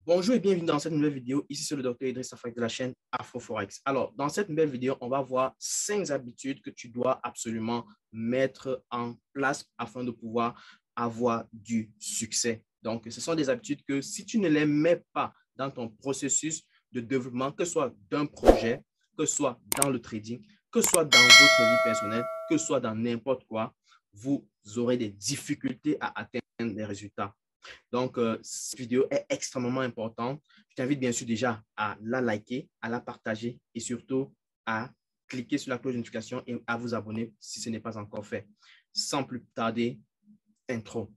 Bonjour et bienvenue dans cette nouvelle vidéo. Ici, c'est le docteur Idriss Afak de la chaîne Afro-Forex. Alors, dans cette nouvelle vidéo, on va voir 5 habitudes que tu dois absolument mettre en place afin de pouvoir avoir du succès. Donc, ce sont des habitudes que si tu ne les mets pas dans ton processus de développement, que ce soit d'un projet, que ce soit dans le trading, que ce soit dans votre vie personnelle, que ce soit dans n'importe quoi, vous aurez des difficultés à atteindre les résultats. Donc, cette vidéo est extrêmement importante. Je t'invite bien sûr déjà à la liker, à la partager et surtout à cliquer sur la cloche de notification et à vous abonner si ce n'est pas encore fait. Sans plus tarder, intro.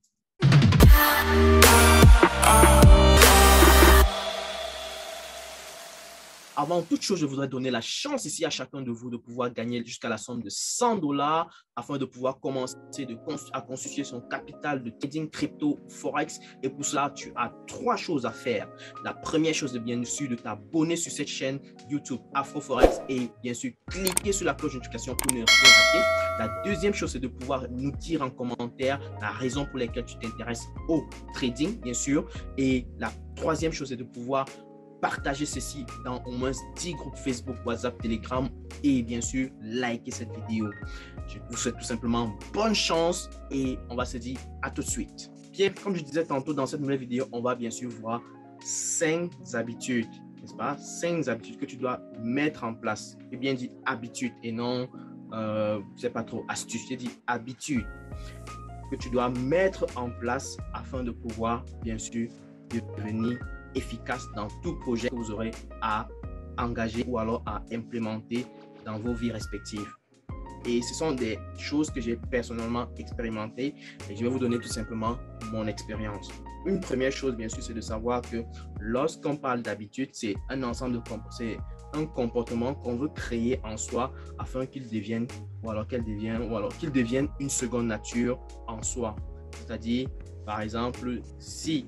Avant toute chose, je voudrais donner la chance ici à chacun de vous de pouvoir gagner jusqu'à la somme de $100 afin de pouvoir commencer à constituer son capital de trading crypto forex. Et pour cela, tu as 3 choses à faire. La première chose est bien sûr de t'abonner sur cette chaîne YouTube Afro-Forex et bien sûr cliquer sur la cloche de notification pour ne rien rater. La deuxième chose, c'est de pouvoir nous dire en commentaire la raison pour laquelle tu t'intéresses au trading, bien sûr. Et la troisième chose, c'est de pouvoir partager ceci dans au moins 10 groupes Facebook, WhatsApp, Telegram et bien sûr, liker cette vidéo. Je vous souhaite tout simplement bonne chance et on va se dire à tout de suite. Bien, comme je disais tantôt dans cette nouvelle vidéo, on va bien sûr voir 5 habitudes, n'est-ce pas? 5 habitudes que tu dois mettre en place. J'ai bien dit habitude et non, c'est pas trop astuce, j'ai dit habitude que tu dois mettre en place afin de pouvoir bien sûr devenir efficace dans tout projet que vous aurez à engager ou alors à implémenter dans vos vies respectives. Et ce sont des choses que j'ai personnellement expérimentées et je vais vous donner tout simplement mon expérience. Une première chose, bien sûr, c'est de savoir que lorsqu'on parle d'habitude, c'est un ensemble de c'est un comportement qu'on veut créer en soi afin qu'il devienne qu'il devienne une seconde nature en soi. C'est-à-dire, par exemple, si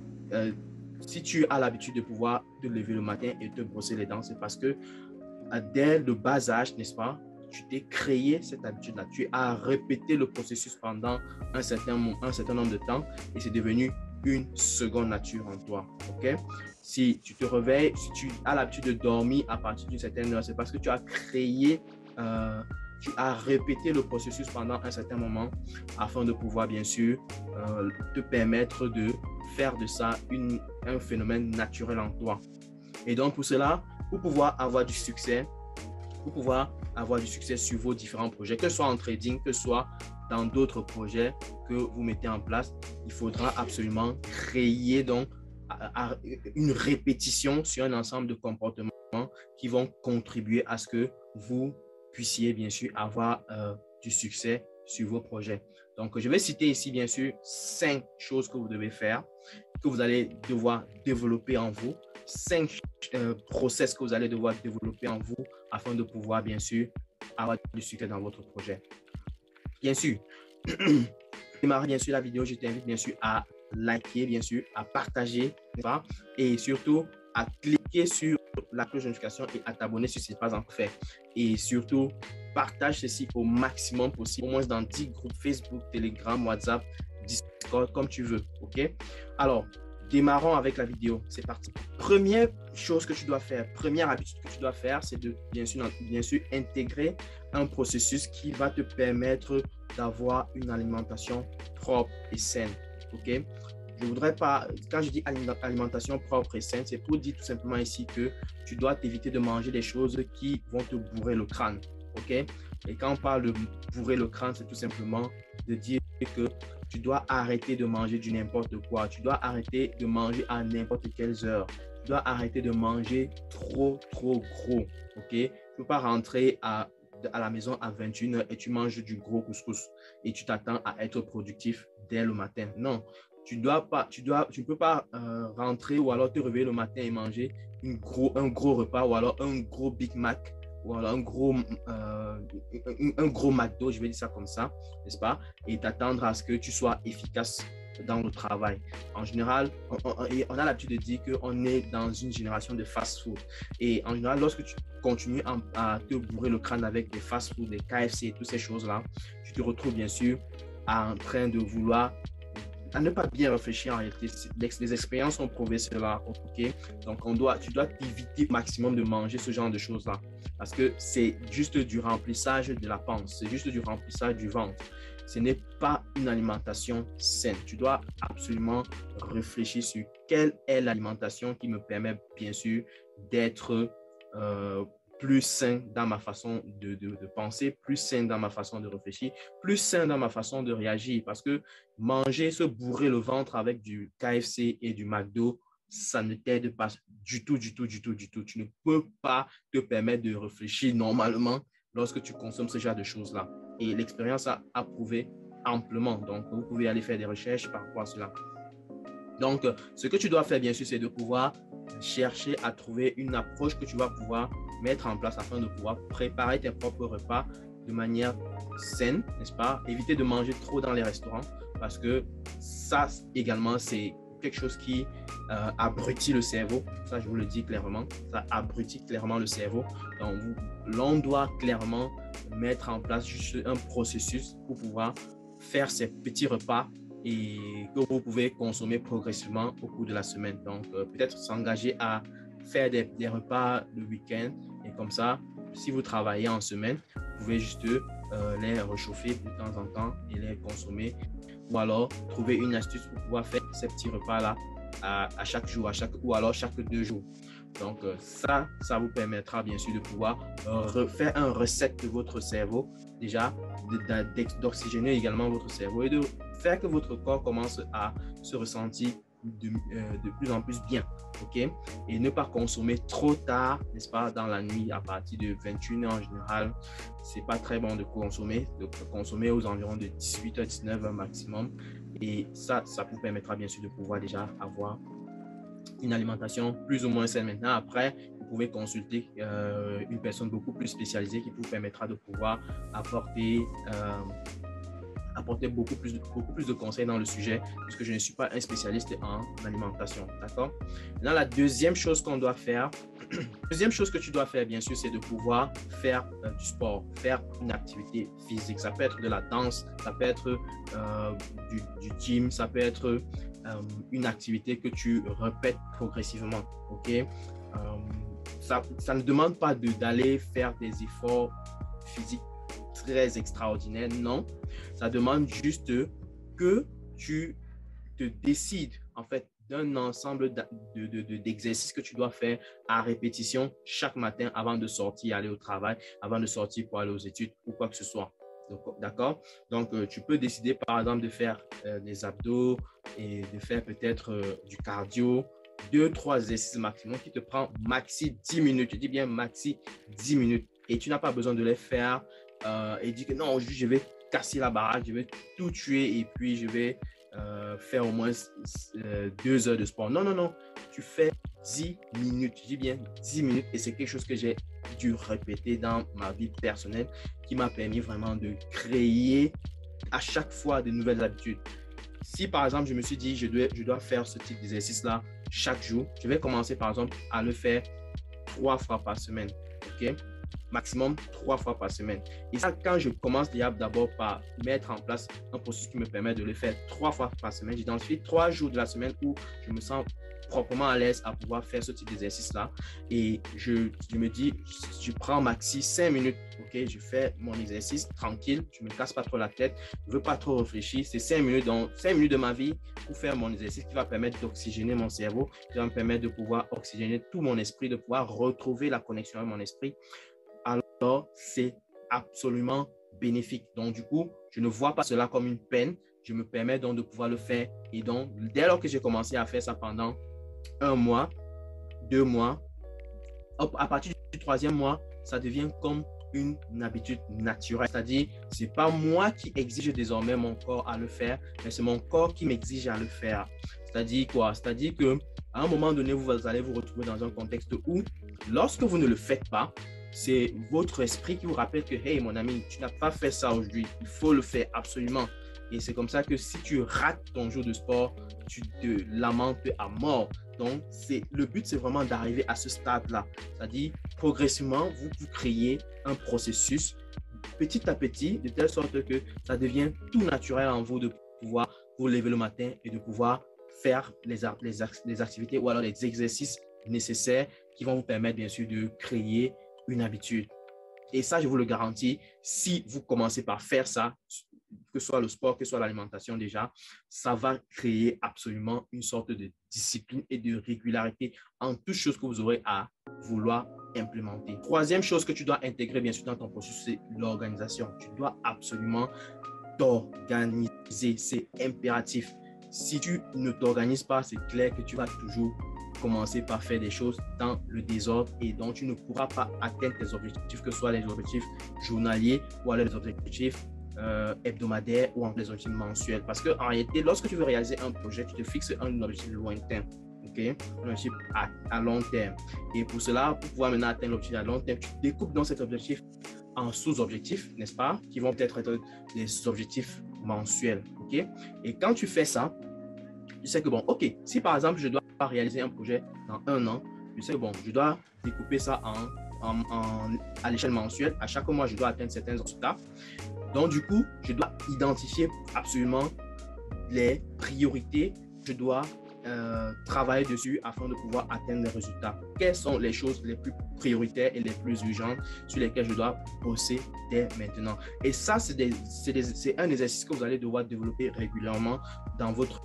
tu as l'habitude de pouvoir te lever le matin et te brosser les dents, c'est parce que dès le bas âge, n'est-ce pas, tu t'es créé cette habitude-là. Tu as répété le processus pendant un certain nombre de temps et c'est devenu une seconde nature en toi. Ok? Si tu te réveilles, si tu as l'habitude de dormir à partir d'une certaine heure, c'est parce que tu as créé, tu as répété le processus pendant un certain moment afin de pouvoir, bien sûr, te permettre de faire de ça un phénomène naturel en toi. Et donc, pour cela, pour pouvoir avoir du succès, sur vos différents projets, que ce soit en trading, que ce soit dans d'autres projets que vous mettez en place, il faudra absolument créer donc une répétition sur un ensemble de comportements qui vont contribuer à ce que vous puissiez bien sûr avoir du succès sur vos projets. Donc, je vais citer ici bien sûr 5 choses que vous devez faire, que vous allez devoir développer en vous, 5 process que vous allez devoir développer en vous afin de pouvoir bien sûr avoir du succès dans votre projet. Bien sûr, démarrer bien sûr la vidéo, je t'invite bien sûr à liker, bien sûr, à partager et surtout à cliquer sur la cloche de notification et à t'abonner si ce n'est pas encore fait. Et surtout, partage ceci au maximum possible, au moins dans 10 groupes Facebook, Telegram, WhatsApp, Discord, comme tu veux. OK? Alors, démarrons avec la vidéo. C'est parti. Première chose que tu dois faire, première habitude que tu dois faire, c'est de bien sûr intégrer un processus qui va te permettre d'avoir une alimentation propre et saine. OK? Je voudrais pas, quand je dis alimentation propre et saine, c'est pour dire tout simplement ici que tu dois t'éviter de manger des choses qui vont te bourrer le crâne. OK? Et quand on parle de bourrer le crâne, c'est tout simplement de dire que tu dois arrêter de manger du n'importe quoi. Tu dois arrêter de manger à n'importe quelles heures. Tu dois arrêter de manger trop gros. OK? Tu ne peux pas rentrer à la maison à 21h et tu manges du gros couscous et tu t'attends à être productif dès le matin. Non. Tu ne peux pas rentrer ou alors te réveiller le matin et manger un gros repas ou alors un gros Big Mac ou alors un gros McDo, je vais dire ça comme ça, n'est-ce pas? Et t'attendre à ce que tu sois efficace dans le travail. En général, on a l'habitude de dire qu'on est dans une génération de fast-food. Et en général, lorsque tu continues à te bourrer le crâne avec des fast-food, des KFC et toutes ces choses-là, tu te retrouves bien sûr en train de vouloir à ne pas bien réfléchir en réalité. Les expériences ont prouvé cela, ok? Donc, tu dois éviter au maximum de manger ce genre de choses-là parce que c'est juste du remplissage de la panse, c'est juste du remplissage du ventre. Ce n'est pas une alimentation saine. Tu dois absolument réfléchir sur quelle est l'alimentation qui me permet, bien sûr, d'être plus sain dans ma façon de penser, plus sain dans ma façon de réfléchir, plus sain dans ma façon de réagir. Parce que manger, se bourrer le ventre avec du KFC et du McDo, ça ne t'aide pas du tout, du tout, du tout, du tout. Tu ne peux pas te permettre de réfléchir normalement lorsque tu consommes ce genre de choses-là. Et l'expérience a prouvé amplement. Donc, vous pouvez aller faire des recherches par rapport à cela. Donc, ce que tu dois faire, bien sûr, c'est de pouvoir chercher à trouver une approche que tu vas pouvoir mettre en place afin de pouvoir préparer tes propres repas de manière saine, n'est-ce pas? Éviter de manger trop dans les restaurants parce que ça également, c'est quelque chose qui abrutit le cerveau. Ça, je vous le dis clairement. Ça abrutit clairement le cerveau. Donc, l'on doit clairement mettre en place juste un processus pour pouvoir faire ces petits repas et que vous pouvez consommer progressivement au cours de la semaine. Donc, peut-être s'engager à faire des repas le week-end et comme ça, si vous travaillez en semaine, vous pouvez juste les réchauffer de temps en temps et les consommer ou alors trouver une astuce pour pouvoir faire ces petits repas-là à chaque jour, ou alors chaque 2 jours. Donc, ça vous permettra bien sûr de pouvoir refaire un reset de votre cerveau, déjà d'oxygéner également votre cerveau et de faire que votre corps commence à se ressentir de plus en plus bien, ok? Et ne pas consommer trop tard, n'est-ce pas, dans la nuit à partir de 21h en général. C'est pas très bon de consommer aux environs de 18h, 19h maximum. Et ça vous permettra bien sûr de pouvoir déjà avoir une alimentation plus ou moins saine. Maintenant, après, vous pouvez consulter une personne beaucoup plus spécialisée qui vous permettra de pouvoir apporter beaucoup plus de conseils dans le sujet, puisque je ne suis pas un spécialiste en alimentation. D'accord? Maintenant, la deuxième chose qu'on doit faire, deuxième chose que tu dois faire, bien sûr, c'est de pouvoir faire du sport, faire une activité physique. Ça peut être de la danse, ça peut être du gym, ça peut être une activité que tu répètes progressivement. OK? Ça ne demande pas d'aller faire des efforts physiques très extraordinaire, non. Ça demande juste que tu te décides en fait d'un ensemble d'exercices que tu dois faire à répétition chaque matin avant de sortir, aller au travail, avant de sortir pour aller aux études ou quoi que ce soit. D'accord? Donc, tu peux décider par exemple de faire des abdos et de faire peut-être du cardio, 2-3 exercices maximum qui te prend maxi 10 minutes. Je dis bien maxi 10 minutes. Et tu n'as pas besoin de les faire et dire que non, je vais casser la baraque, je vais tout tuer et puis je vais faire au moins 2 heures de sport. Non, non, non. Tu fais 10 minutes. Je dis bien 10 minutes et c'est quelque chose que j'ai dû répéter dans ma vie personnelle qui m'a permis vraiment de créer à chaque fois de nouvelles habitudes. Si par exemple, je me suis dit, je dois faire ce type d'exercice-là chaque jour, je vais commencer par exemple à le faire 3 fois par semaine. OK? Maximum 3 fois par semaine. Et ça, quand je commence d'abord par mettre en place un processus qui me permet de le faire 3 fois par semaine, j'identifie 3 jours de la semaine où je me sens proprement à l'aise à pouvoir faire ce type d'exercice-là. Et je me dis, je prends maxi 5 minutes, ok, je fais mon exercice tranquille, je ne me casse pas trop la tête, je ne veux pas trop réfléchir. C'est 5 minutes, donc 5 minutes de ma vie pour faire mon exercice qui va permettre d'oxygéner mon cerveau, qui va me permettre de pouvoir oxygéner tout mon esprit, de pouvoir retrouver la connexion avec mon esprit. Alors, c'est absolument bénéfique. Donc, du coup, je ne vois pas cela comme une peine. Je me permets donc de pouvoir le faire. Et donc, dès lors que j'ai commencé à faire ça pendant 1 mois, 2 mois, hop, à partir du 3e mois, ça devient comme une habitude naturelle. C'est-à-dire, ce n'est pas moi qui exige désormais mon corps à le faire, mais c'est mon corps qui m'exige à le faire. C'est-à-dire quoi? C'est-à-dire qu'à un moment donné, vous allez vous retrouver dans un contexte où, lorsque vous ne le faites pas, c'est votre esprit qui vous rappelle que, hey, mon ami, tu n'as pas fait ça aujourd'hui. Il faut le faire absolument. Et c'est comme ça que si tu rates ton jour de sport, tu te lamentes à mort. Donc, le but, c'est vraiment d'arriver à ce stade-là. C'est-à-dire, progressivement, vous créez un processus petit à petit, de telle sorte que ça devient tout naturel en vous de pouvoir vous lever le matin et de pouvoir faire les activités ou alors les exercices nécessaires qui vont vous permettre, bien sûr, de créer une habitude. Et ça, je vous le garantis, si vous commencez par faire ça, que ce soit le sport, que ce soit l'alimentation déjà, ça va créer absolument une sorte de discipline et de régularité en toutes choses que vous aurez à vouloir implémenter. Troisième chose que tu dois intégrer, bien sûr, dans ton processus, c'est l'organisation. Tu dois absolument t'organiser, c'est impératif. Si tu ne t'organises pas, c'est clair que tu vas toujours commencer par faire des choses dans le désordre et donc tu ne pourras pas atteindre tes objectifs, que ce soit les objectifs journaliers ou alors les objectifs hebdomadaires ou les objectifs mensuels. Parce qu'en réalité, lorsque tu veux réaliser un projet, tu te fixes un objectif lointain. Okay? Un objectif à long terme. Et pour cela, pour pouvoir maintenant atteindre l'objectif à long terme, tu découpes donc cet objectif en sous-objectifs, n'est-ce pas, qui vont peut-être être des objectifs mensuels. Okay? Et quand tu fais ça, tu sais que bon, ok, si par exemple je dois réaliser un projet dans 1 an, je sais que bon, je dois découper ça à l'échelle mensuelle. À chaque mois, je dois atteindre certains résultats. Donc du coup, je dois identifier absolument les priorités. Je dois travailler dessus afin de pouvoir atteindre les résultats. Quelles sont les choses les plus prioritaires et les plus urgentes sur lesquelles je dois bosser dès maintenant? Et ça, c'est un exercice que vous allez devoir développer régulièrement dans votre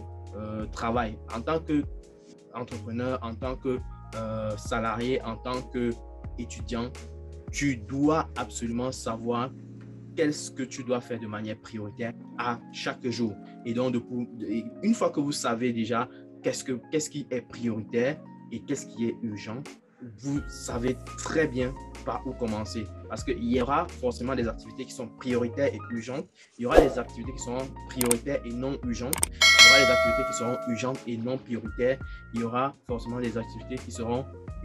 travail. En tant qu'entrepreneur, en tant que salarié, en tant qu'étudiant, tu dois absolument savoir qu'est-ce que tu dois faire de manière prioritaire à chaque jour. Et donc, une fois que vous savez déjà qu'est-ce qui est prioritaire et qu'est-ce qui est urgent, vous savez très bien par où commencer. Parce qu'il y aura forcément des activités qui sont prioritaires et urgentes. Il y aura des activités qui seront prioritaires et non urgentes. Il y aura des activités qui seront urgentes et non prioritaires. Il y aura forcément des activités qui seront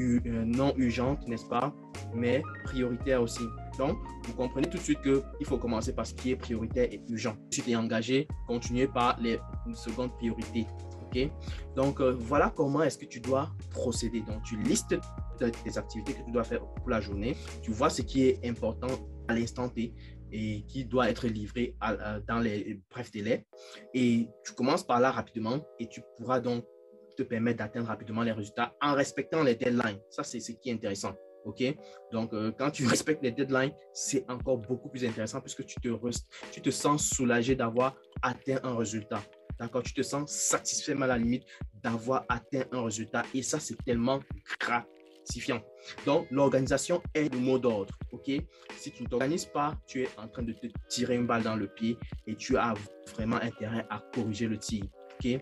non urgentes, n'est-ce pas, mais prioritaires aussi. Donc, vous comprenez tout de suite qu'il faut commencer par ce qui est prioritaire et urgent. Si tu es engagé, continuez par les secondes priorités. Okay? Donc, voilà comment est-ce que tu dois procéder. Donc, tu listes tes activités que tu dois faire pour la journée. Tu vois ce qui est important à l'instant T et qui doit être livré dans les brefs délais. Et tu commences par là rapidement et tu pourras donc te permettre d'atteindre rapidement les résultats en respectant les deadlines. Ça, c'est ce qui est intéressant. OK? Donc, quand tu respectes les deadlines, c'est encore beaucoup plus intéressant puisque tu te sens soulagé d'avoir atteint un résultat. D'accord? Tu te sens satisfait, mais à la limite, d'avoir atteint un résultat. Et ça, c'est tellement gratifiant. Donc, l'organisation est le mot d'ordre. OK? Si tu ne t'organises pas, tu es en train de te tirer une balle dans le pied et tu as vraiment intérêt à corriger le tir. OK?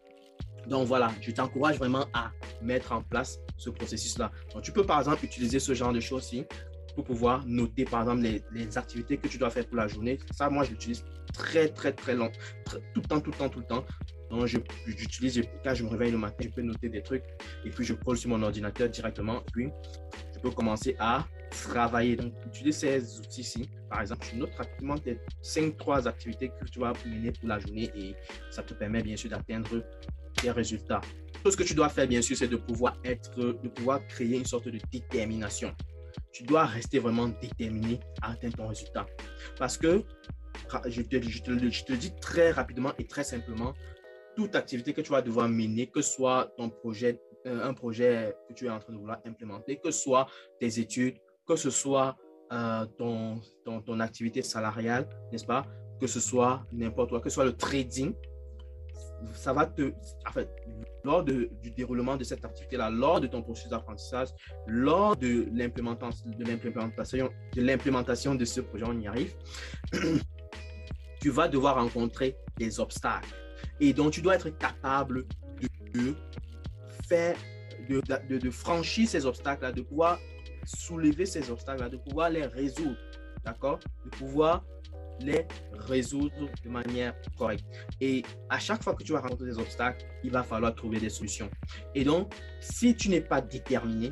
Donc voilà, je t'encourage vraiment à mettre en place ce processus-là. Donc tu peux par exemple utiliser ce genre de choses-ci pour pouvoir noter par exemple les activités que tu dois faire pour la journée. Ça, moi, je l'utilise très long, tout le temps. Donc j'utilise, quand je me réveille le matin, je peux noter des trucs et puis je colle sur mon ordinateur directement. Et puis je peux commencer à travailler. Donc utilise ces outils-ci. Par exemple, tu notes rapidement tes 3 activités que tu vas mener pour la journée et ça te permet bien sûr d'atteindre des résultats. Tout ce que tu dois faire, bien sûr, c'est de pouvoir créer une sorte de détermination. Tu dois rester vraiment déterminé à atteindre ton résultat. Parce que, je te dis très rapidement et très simplement, toute activité que tu vas devoir mener, que ce soit ton projet, un projet que tu es en train de vouloir implémenter, que ce soit tes études, que ce soit ton activité salariale, n'est-ce pas? Que ce soit n'importe quoi, que ce soit le trading, ça va lors du déroulement de cette activité-là, lors de ton processus d'apprentissage, lors de l'implémentation de ce projet, on y arrive, tu vas devoir rencontrer des obstacles. Et donc, tu dois être capable de franchir ces obstacles-là, de pouvoir soulever ces obstacles-là, de pouvoir les résoudre, d'accord? De pouvoir les résoudre de manière correcte. Et à chaque fois que tu vas rencontrer des obstacles, il va falloir trouver des solutions. Et donc, si tu n'es pas déterminé,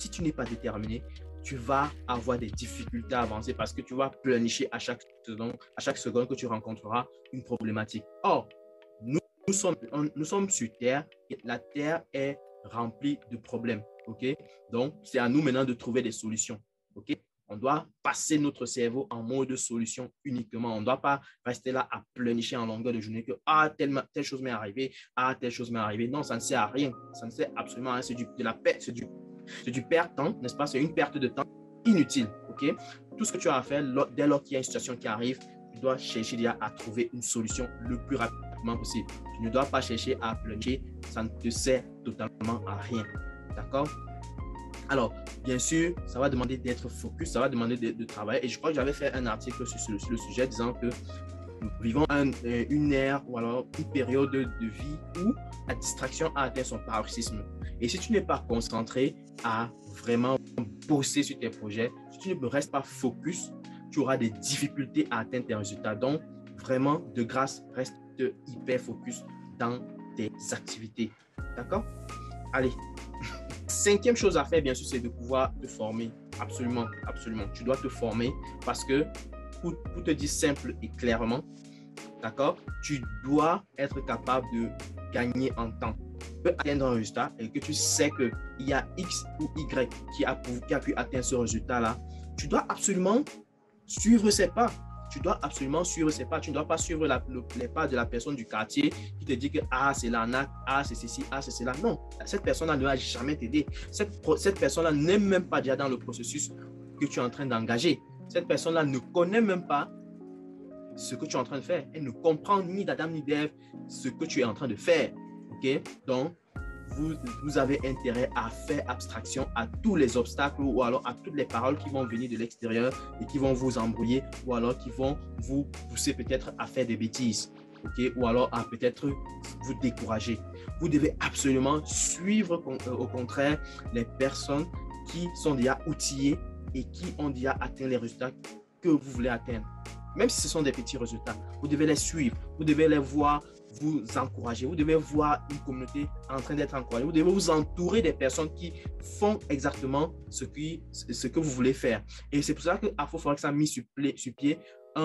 tu vas avoir des difficultés à avancer parce que tu vas planifier à chaque seconde que tu rencontreras une problématique. Or, nous sommes sur Terre et la Terre est remplie de problèmes. OK? Donc, c'est à nous maintenant de trouver des solutions. OK? On doit passer notre cerveau en mode solution uniquement. On ne doit pas rester là à pleurnicher en longueur de journée que telle chose m'est arrivée, telle chose m'est arrivée. Non, ça ne sert à rien. Ça ne sert absolument à rien. C'est de la perte, c'est du perte-temps, n'est-ce pas? C'est une perte de temps inutile. OK? Tout ce que tu as à faire dès lors qu'il y a une situation qui arrive, tu dois chercher déjà à trouver une solution le plus rapidement possible. Tu ne dois pas chercher à pleurnicher. Ça ne te sert totalement à rien. D'accord? Alors, bien sûr, ça va demander d'être focus, ça va demander de travailler. Et je crois que j'avais fait un article sur le sujet disant que nous vivons une ère ou alors une période de vie où la distraction a atteint son paroxysme. Et si tu n'es pas concentré à vraiment bosser sur tes projets, si tu ne restes pas focus, tu auras des difficultés à atteindre tes résultats. Donc, vraiment, de grâce, reste hyper focus dans tes activités. D'accord? Allez. Cinquième chose à faire, bien sûr, c'est de pouvoir te former. Absolument, absolument. Tu dois te former parce que, pour te dire simple et clairement, d'accord, tu dois être capable de gagner en temps. Tu peux atteindre un résultat et que tu sais qu'il y a X ou Y qui a pu atteindre ce résultat-là. Tu dois absolument suivre ses pas. Tu dois absolument suivre ses pas. Tu ne dois pas suivre les pas de la personne du quartier qui te dit que c'est l'arnaque, c'est ceci, c'est cela. Non, cette personne-là ne va jamais t'aider. Cette personne-là n'est même pas déjà dans le processus que tu es en train d'engager. Cette personne-là ne connaît même pas ce que tu es en train de faire. Elle ne comprend ni d'Adam ni d'Ève ce que tu es en train de faire. OK? Donc, vous avez intérêt à faire abstraction à tous les obstacles ou alors à toutes les paroles qui vont venir de l'extérieur et qui vont vous embrouiller ou alors qui vont vous pousser peut-être à faire des bêtises, okay? Ou alors à peut-être vous décourager. Vous devez absolument suivre au contraire les personnes qui sont déjà outillées et qui ont déjà atteint les résultats que vous voulez atteindre. Même si ce sont des petits résultats, vous devez les suivre, vous devez les voir, vous encourager, vous devez voir une communauté en train d'être encouragée, vous devez vous entourer des personnes qui font exactement ce que vous voulez faire. Et c'est pour ça que AfroForex a mis sur pied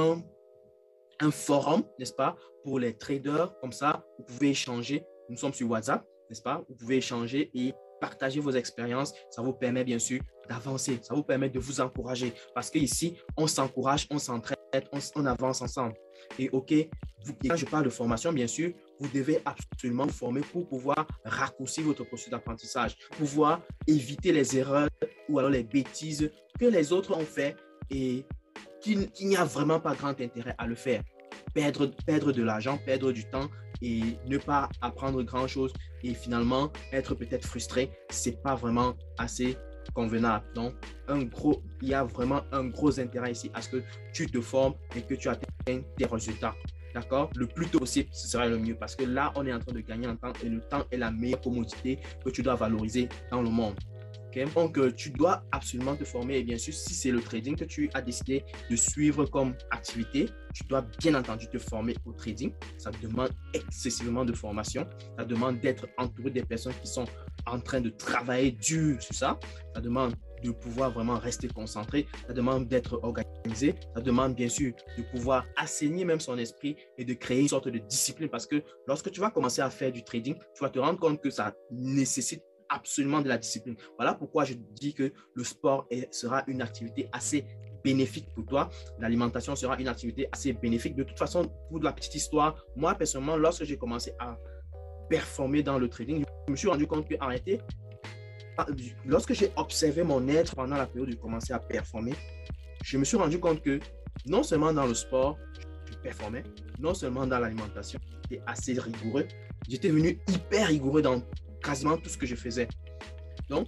un forum, n'est-ce pas, pour les traders. Comme ça, vous pouvez échanger. Nous sommes sur WhatsApp, n'est-ce pas? Vous pouvez échanger et partager vos expériences. Ça vous permet bien sûr d'avancer. Ça vous permet de vous encourager. Parce qu'ici, on s'encourage, on s'entraide, on avance ensemble. Et OK, quand je parle de formation, bien sûr, vous devez absolument vous former pour pouvoir raccourcir votre processus d'apprentissage, pouvoir éviter les erreurs ou alors les bêtises que les autres ont fait et qu'il n'y a vraiment pas grand intérêt à le faire. Perdre de l'argent, perdre du temps et ne pas apprendre grand-chose et finalement être peut-être frustré, ce n'est pas vraiment assez convenable. Donc, il y a vraiment un gros intérêt ici à ce que tu te formes et que tu atteignes tes résultats. D'accord? Le plus tôt possible, ce sera le mieux parce que là, on est en train de gagner en temps et le temps est la meilleure commodité que tu dois valoriser dans le monde. Okay? Donc, tu dois absolument te former et bien sûr, si c'est le trading que tu as décidé de suivre comme activité, tu dois bien entendu te former au trading. Ça demande excessivement de formation. Ça demande d'être entouré des personnes qui sont en train de travailler dur sur ça. Ça demande de pouvoir vraiment rester concentré. Ça demande d'être organisé. Ça demande bien sûr de pouvoir assainir même son esprit et de créer une sorte de discipline parce que lorsque tu vas commencer à faire du trading, tu vas te rendre compte que ça nécessite absolument de la discipline. Voilà pourquoi je dis que le sport sera une activité assez bénéfique pour toi. L'alimentation sera une activité assez bénéfique. De toute façon, pour la petite histoire, moi personnellement, lorsque j'ai commencé à performer dans le trading, je me suis rendu compte qu'en réalité, lorsque j'ai observé mon être pendant la période où j'ai commencé à performer, je me suis rendu compte que non seulement dans le sport, je performais, non seulement dans l'alimentation, j'étais assez rigoureux, j'étais devenu hyper rigoureux dans quasiment tout ce que je faisais. Donc,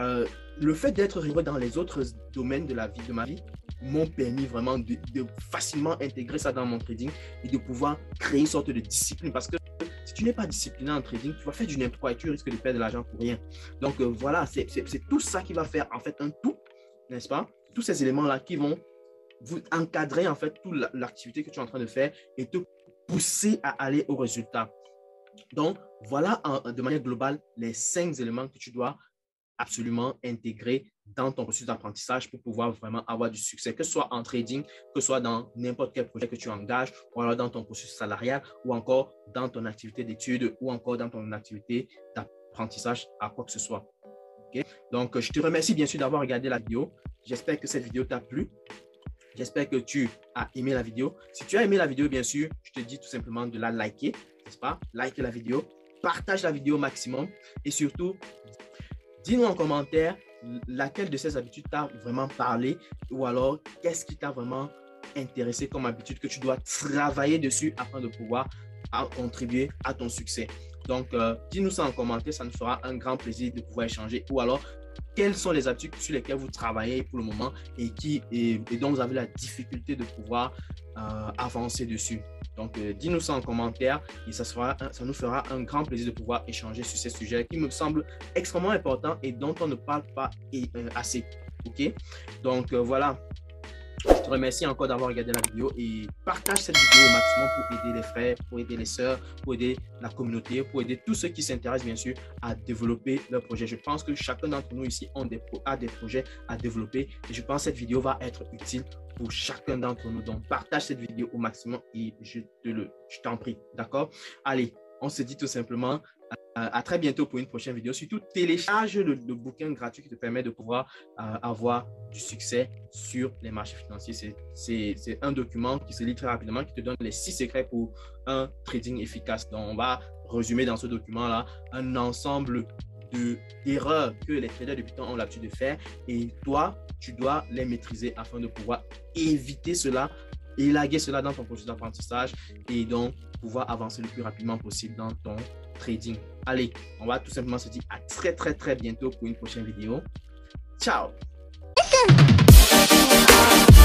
le fait d'être rigoureux dans les autres domaines de ma vie, m'ont permis vraiment de facilement intégrer ça dans mon trading et de pouvoir créer une sorte de discipline. Parce que si tu n'es pas discipliné en trading, tu vas faire du n'importe quoi et tu risques de perdre de l'argent pour rien. Donc, voilà, c'est tout ça qui va faire en fait un tout, n'est-ce pas? Tous ces éléments-là qui vont vous encadrer en fait toute l'activité que tu es en train de faire et te pousser à aller au résultat. Donc, voilà de manière globale les 5 éléments que tu dois absolument intégrer dans ton processus d'apprentissage pour pouvoir vraiment avoir du succès, que ce soit en trading, que ce soit dans n'importe quel projet que tu engages, ou alors dans ton processus salarial, ou encore dans ton activité d'études, ou encore dans ton activité d'apprentissage à quoi que ce soit. OK? Donc, je te remercie bien sûr d'avoir regardé la vidéo. J'espère que cette vidéo t'a plu. J'espère que tu as aimé la vidéo. Si tu as aimé la vidéo, bien sûr, je te dis tout simplement de la liker, n'est-ce pas? Like la vidéo, partage la vidéo au maximum et surtout, dis-nous en commentaire laquelle de ces habitudes t'a vraiment parlé ou alors qu'est-ce qui t'a vraiment intéressé comme habitude que tu dois travailler dessus afin de pouvoir contribuer à ton succès. Donc, dis-nous ça en commentaire, ça nous fera un grand plaisir de pouvoir échanger. Ou alors, quelles sont les habitudes sur lesquelles vous travaillez pour le moment et dont vous avez la difficulté de pouvoir avancer dessus. Donc, dis-nous ça en commentaire et ça nous fera un grand plaisir de pouvoir échanger sur ces sujets qui me semblent extrêmement importants et dont on ne parle pas assez. OK? Donc, voilà. Je te remercie encore d'avoir regardé la vidéo et partage cette vidéo au maximum pour aider les frères, pour aider les sœurs, pour aider la communauté, pour aider tous ceux qui s'intéressent bien sûr à développer leur projet. Je pense que chacun d'entre nous ici a des projets à développer et je pense que cette vidéo va être utile pour chacun d'entre nous. Donc, partage cette vidéo au maximum et je t'en prie. D'accord? Allez, on se dit tout simplement à très bientôt pour une prochaine vidéo. Surtout, télécharge le bouquin gratuit qui te permet de pouvoir avoir du succès sur les marchés financiers. C'est un document qui se lit très rapidement, qui te donne les 6 secrets pour un trading efficace. Donc, on va résumer dans ce document-là un ensemble d'erreurs que les traders débutants ont l'habitude de faire. Et toi, tu dois les maîtriser afin de pouvoir éviter cela, élaguer cela dans ton processus d'apprentissage et donc pouvoir avancer le plus rapidement possible dans ton trading. Allez, on va tout simplement se dire à très bientôt pour une prochaine vidéo. Ciao!